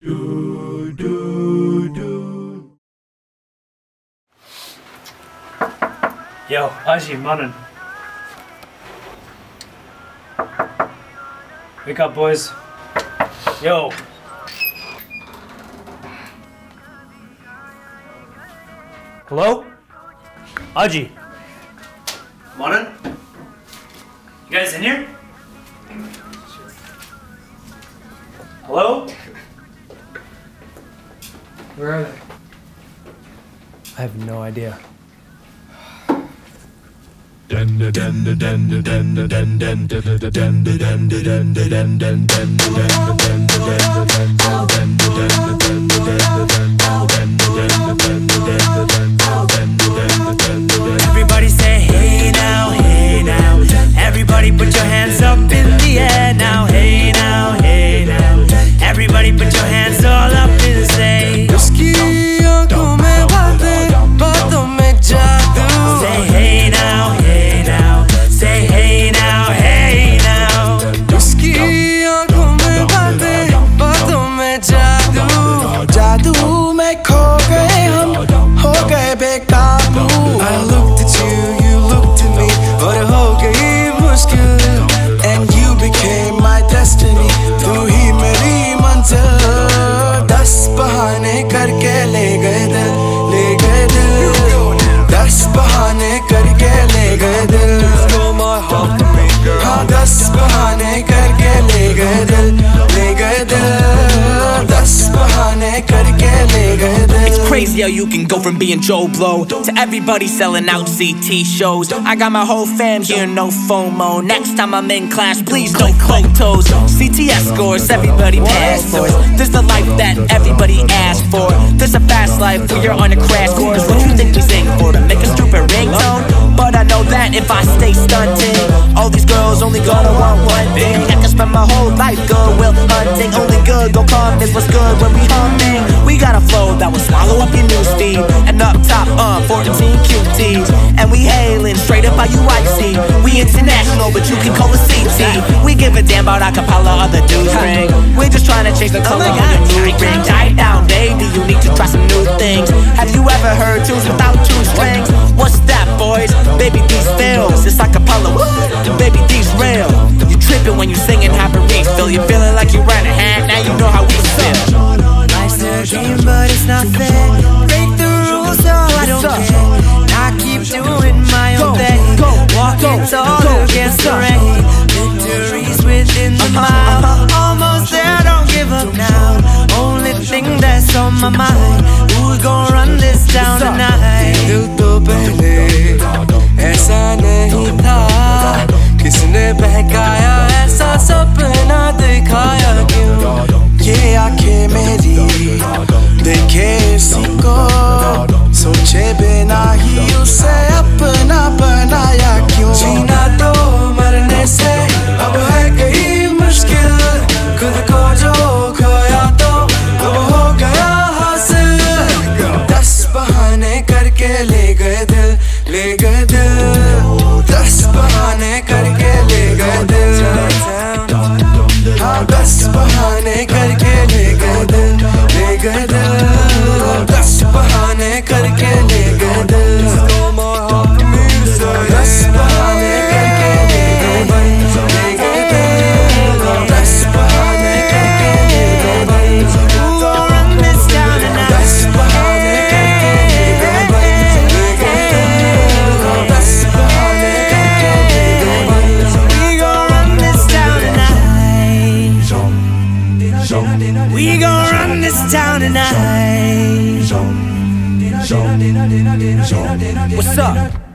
Yo, Ajie, Manan. Wake up, boys. Yo. Hello? Ajie. Manan? You guys in here? Hello? Where are they? I have no idea. Everybody say hey now, hey now. Everybody put your hands up in the air now, hey now, hey now. Everybody put your hands all up and say उसकी आँखों में बातें, बातों में जादू. Say hey now, hey now. Say hey now, hey now. उसकी आँखों में बातें, बातों में जादू. जादू में खो गए हम, हो गए बेकाबू. I looked at you, you looked at me, और हो गई मुश्किल. And you became my destiny, तू ही मेरी मंजिल. 10 बहाने करके ले गए दिल, ले गए दिल. 10 बहाने करके ले गए दिल. हाँ 10 बहाने करके ले गए दिल, ले गए दिल. 10 बहाने करके ले गए दिल. It's crazy how you can go from being Joe Blow to everybody selling out CT shows. I got my whole fam here, no FOMO. Next time I'm in class, please no photos. CTS scores, everybody passports. There's the life that everybody asks for. There's a fast life where you're on a crash course. What you think we sing for? To make a stupid ringtone? But I know that if I stay stunting, all these girls only gonna want one thing. I can spend my whole life goodwill hunting. Only good gon' come is what's good when we humming. We got a flow that will swallow up your newsfeed. And up top, 14 cuties. And we hailing straight up IUIC. We international, but you can call us CT. We give a damn about Cappella or the dudes ring. We're just trying to change the color of your mood ring. Die down, baby, you need to try some new things. Have you ever heard tunes without 2 strings? What's that, boys? Baby, these fills, it's like Cappella. Baby, these real. You tripping when you singing happy refill. You feeling like you ran a hand, now you know how we feel. Life's a dream, but it's not fair. Break the rules, so I don't care. I keep doing my own thing. Walking tall against the rain. Victories within the mile. Almost there, don't give up now. Only thing that's on my mind. Who's gonna run this down tonight? दिल तो पहले ऐसा नहीं था, किसने बहकाया ऐसा सपना दिखाया क्यों? ये आंखें मेरी देखे इसी को, सोचे बिना ही उसे अपना बनाया क्यों? जीना तो मरने से अब है कहीं मुश्किल, खुद को जो खोया तो अब हो गया हासिल. 10 बहाने करके ले गए दिल, ले गए दिल. 10 बहाने करके ले गए दिल. हाँ 10 बहाने करके ले गए दिल, ले गए दिल. 10 बहाने करके ले गए दिल. 10 बहाने करके ले गए दिल, ले गए दिल. 10 बहाने करके ले गए दिल. 10 बहाने करके ले गए दिल, ले गए दिल. 10 बहाने करके ले गए दिल. We gon' run this town tonight. We gon' run this town tonight. What's up?